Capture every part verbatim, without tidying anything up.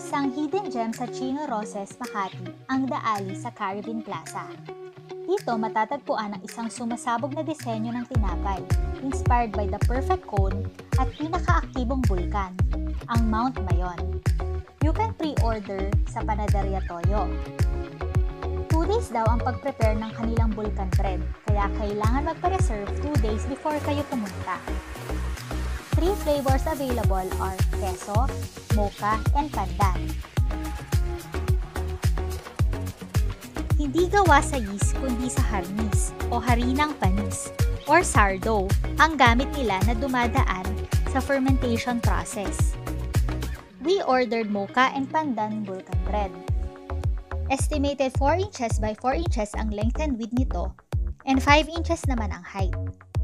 Isang hidden gem sa Chino Roses, Makati, ang The Alley sa Caribbean Plaza. Dito matatagpuan ang isang sumasabog na disenyo ng tinapay, inspired by the perfect cone at pinakaaktibong bulkan, ang Mount Mayon. You can pre-order sa Panaderia Toyo. Two days daw ang pag-prepare ng kanilang bulkan bread, kaya kailangan magpa-reserve two days before kayo pumunta. Three flavors available are queso, mocha, and pandan. Hindi gawa sa yeast kundi sa harnis o harinang panis or sourdough ang gamit nila na dumadaan sa fermentation process. We ordered mocha and pandan bulkan bread. Estimated four inches by four inches ang length and width nito and five inches naman ang height.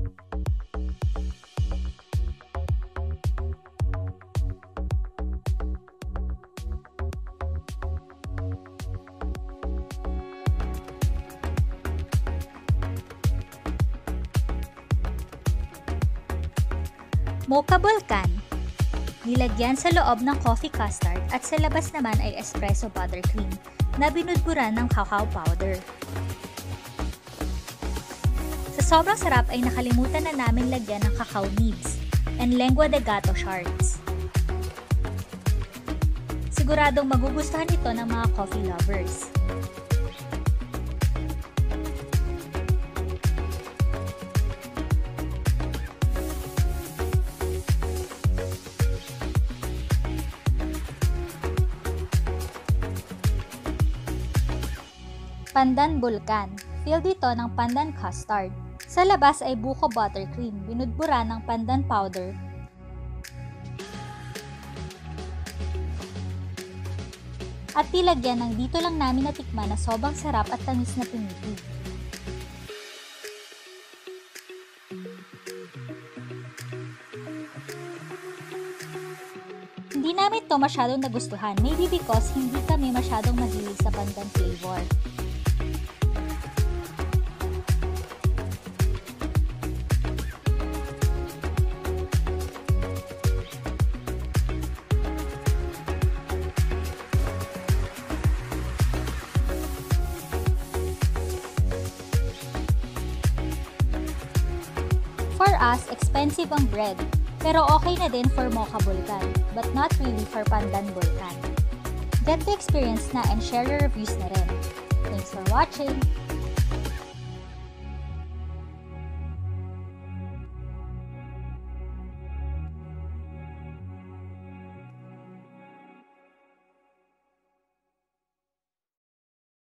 Mocha bulkan. Nilagyan sa loob ng coffee custard at sa labas naman ay espresso buttercream na binudburan ng cacao powder. Sa sobrang sarap ay nakalimutan na namin lagyan ng cacao nibs and lengua de gato shards. Siguradong magugustuhan ito ng mga coffee lovers. Pandan bulkan. Filled ito ng pandan custard. Sa labas ay buko buttercream, binudburan ng pandan powder. At tilagyan ng dito lang namin natikman na sobrang sarap at tamis na pinipig. Hindi namin ito masyadong nagustuhan, maybe because hindi kami masyadong mahilig sa pandan flavor. For us, expensive ang bread, pero okay na din for mocha bulkan, but not really for pandan bulkan. Get to experience na and share your reviews na rin. Thanks for watching!